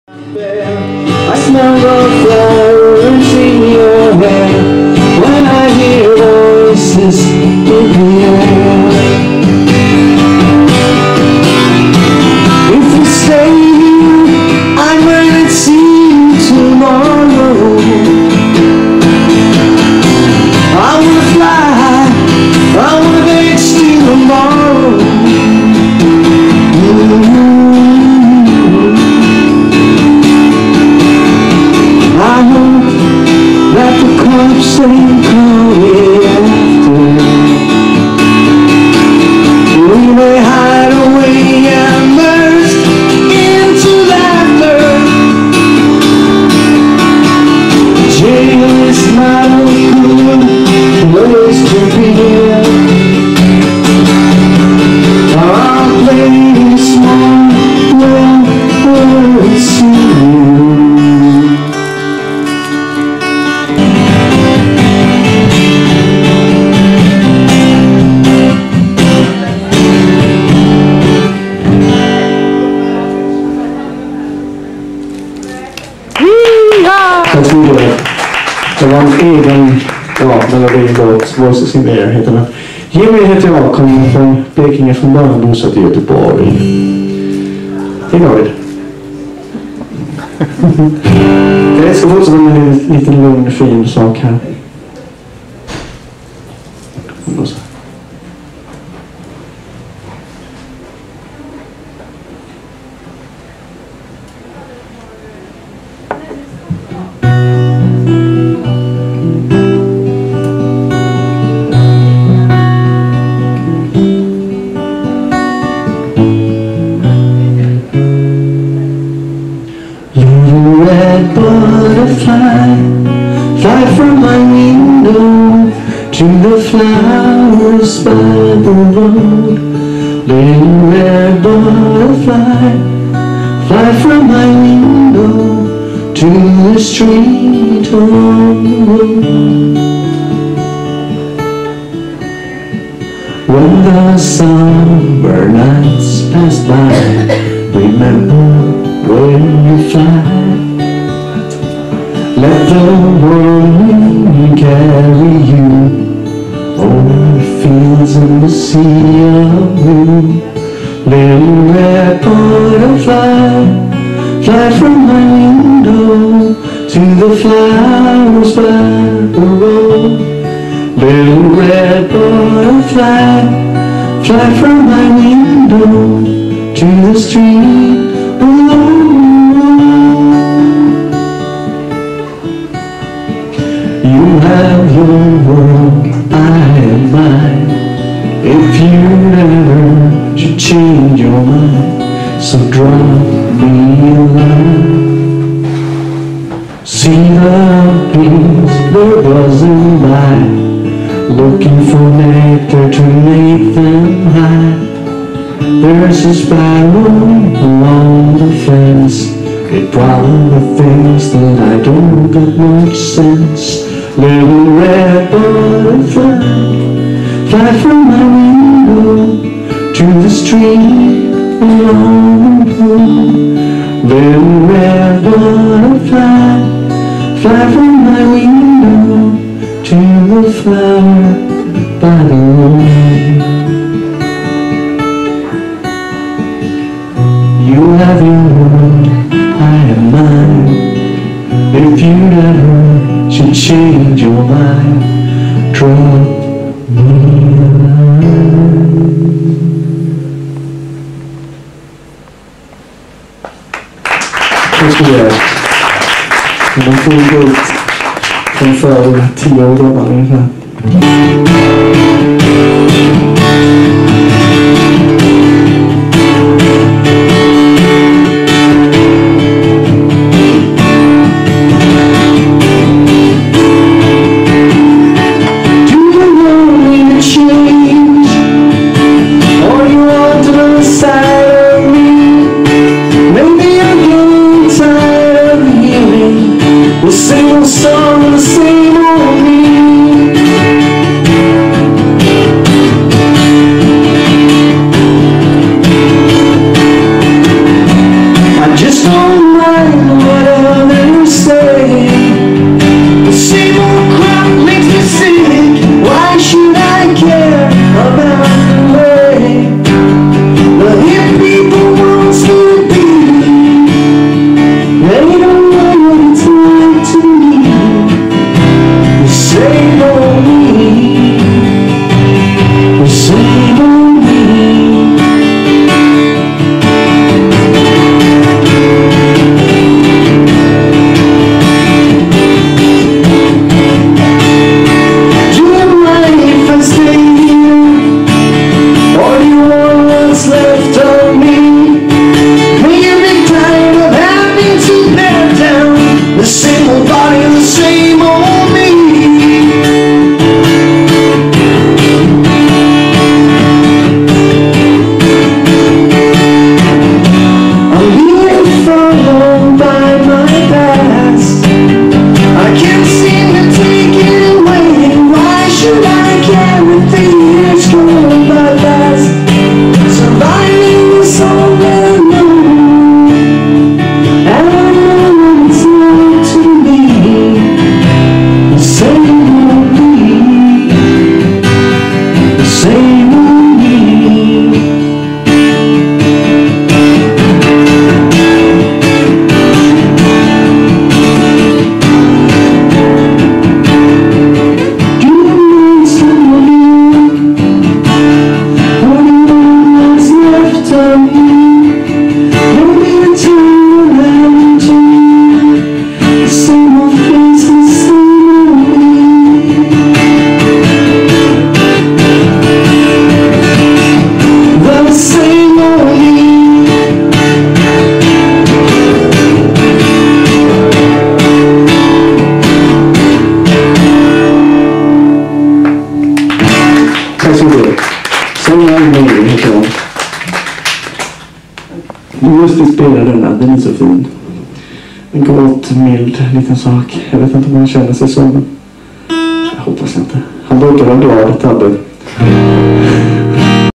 I smell the flowers in your hair when I hear voices in the air. If you stay here, I might see you tomorrow. I wanna fly, I wanna dance till tomorrow. I hope that the cops ain't coming after. We may hide away and burst into laughter. Jail is not a good place to be. Our place small, well, we'll see you. Det var en egen melodilåt, Voices in the Air heter den. Jimmie heter jag, kommer från Blekinge från början, bosatt i Göteborg. Det är nöjd. Det ska fortsätta med en liten lugn, fin sak här. Red butterfly, fly from my window to the flowers by the road. Little red butterfly, fly from my window to the street on the road. When the summer nights pass by, remember when you fly. Let the world carry you over the fields and the sea of blue. Little red butterfly, fly from my window to the flowers by the road. Little red butterfly, fly from my window to the street alone. You have your world, I have mine. If you never should change your mind, so drop me a line. See the bees, they're buzzing by, looking for nectar to make them high. There's a sparrow along the fence, it probably thinks that I don't got much sense. Little red butterfly, fly from my window to the street along the pool. Little red butterfly, fly from my window to the flower by the road. You have your world, I have mine. If you never should change your mind, drop me a line. Så skulle jag. Man får gå ut från för 10 år gammal ungefär. The same song, the same old me. I just don't mind heter han. Du måste spela den är så fin. En gråt, mild liten sak. Jag vet inte om han känner sig så, men jag hoppas inte. Han brukar vara glad, Tabbe.